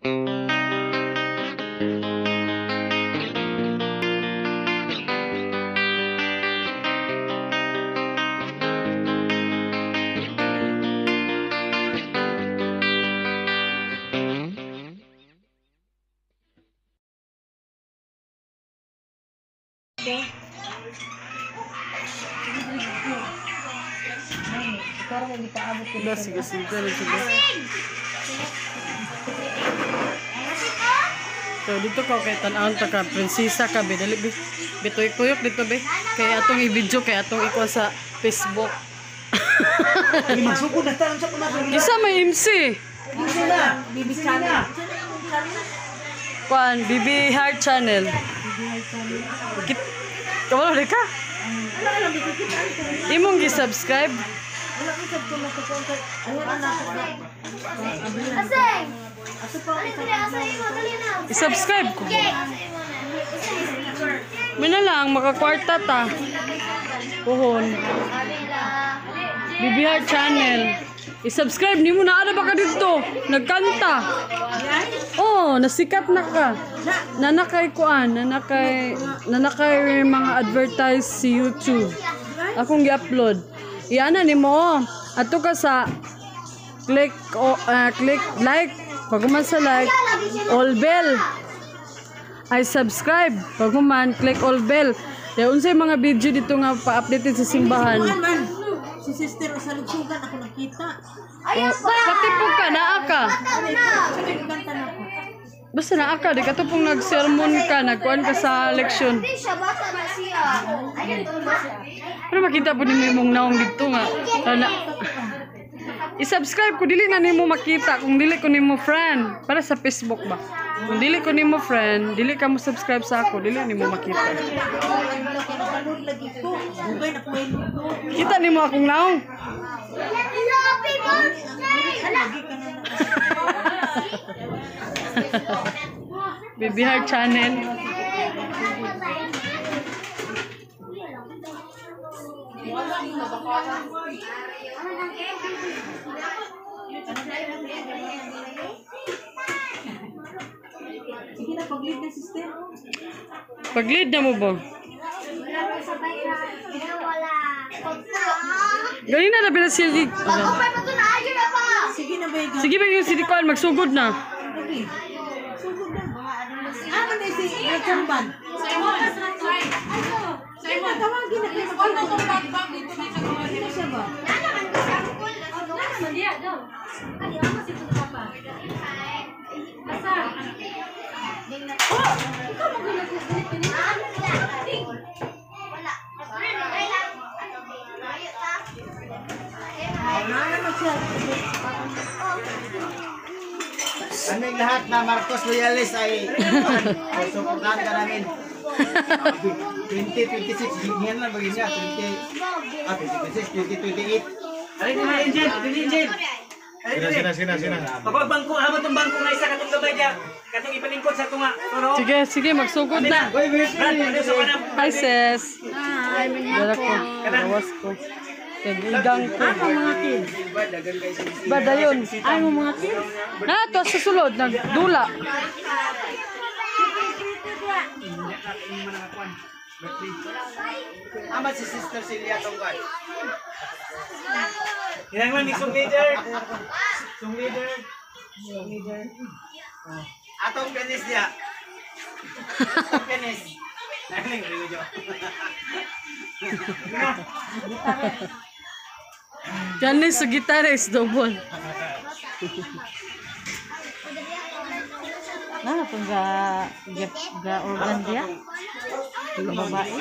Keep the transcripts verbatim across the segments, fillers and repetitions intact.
Udah, sige, sige, sige. So, dito ko kay tanawon ta ka, prinsesa ka, be. Dali, be. Bitoy-tuyok dito, be. Kaya atong i-video, kaya atong ikuha sa Facebook. Masukod na tayo sa kumakas. Isa may M C. Isa na. Bibi Channel. Kuan, B B Heart Channel. Kit Kawala rin ka? Imong gi-subscribe? Wala ko sabto na sa konti. Ayun na ako. Asay! I-subscribe ko. Mina lang, makakwarta ta. Puhon. B B Heart Channel. I-subscribe ni mo na. Ano ba ka dito? Nagkanta. Oh, nasikat na ka. Nanakay kuan. Nanakay, nanakay mga advertise si YouTube. Akong gi-upload. Iana ni mo. Ato ka sa click, oh, uh, click like. Pag man sa like, all bell. Ay subscribe. Pag man, click all bell. Kaya unsay mga video dito nga pa-update sa simbahan. Si sister sa lugsugan ako nakita. Oh, pati po ka, naa ka. Basta naa ka, di ka to pong nag-sermon ka, nagkuhan ka sa leksyon. Pero makita po ni mo yung naong dito nga. Na, I-subscribe ko, dili na ni mo makita. Kung dili ko ni mo friend, para sa Facebook ba? Kung dili ko ni mo friend, dili ka mo subscribe sa ako, dili ni mo makita. Kita ni mo akong naong. B B Heart Channel. Sige na, pag-lead na sister. Pag-lead na mo ba? Ganyan na na bila siya. Sige na, Vega. Sige ba yung sinikuan, magsugod na. Sige. Sugod na. Ah, man si Richard Ban. Simon, tawagin na kayo. Ano itong bag-bag dito na sa gawa nila siya ba? Asa? Oh! Ikaw mag-gulit-gulit ka nila. Wala. Kaming lahat na Marcos Loyalis ay suportahan ka namin. twenty twenty-six, ganyan lang bagay niya. twenty, ah, twenty twenty-six, twenty twenty-eight. Alin na, Angel! Alin, Angel! Sina, sina, sina, sina. Pagbangko, habang itong bangko nga isa katong gabay niya. Katong ipalingkod sa tunga. Sige, sige, magsugod na. Wait, wait, Brad, ano sa kanam? Hi, sis. Hi, Dala ko. Lawas ko. Kaibigang ko. Ano mga kids? Bada yun. Ay mo mga kids? Na, ito sa sulod. Nagdula. Amat si Sister Celia Tongkay. Hinanglan ni Song Leader. Song Leader. Song Leader. Atong penis niya. Atong penis. Naling, rin nyo. Yan na sa guitarist, double. Ano pong ga ga organ dia? Yung babae.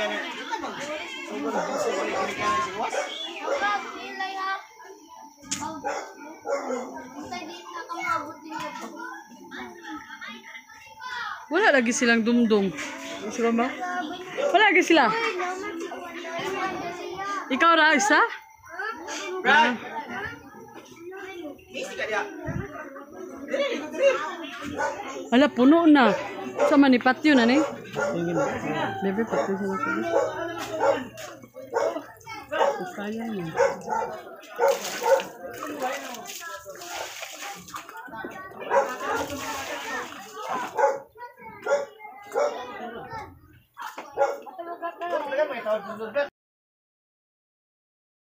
Wala lagi silang dumdum. Sila ba? Wala lagi sila. Ikaw ra isa? Brad! Busy ka diya. Wala, puno na. Sama ni patio na ni. Bebe, patio sa nasa. Sayang yun. Talaga may tawag sa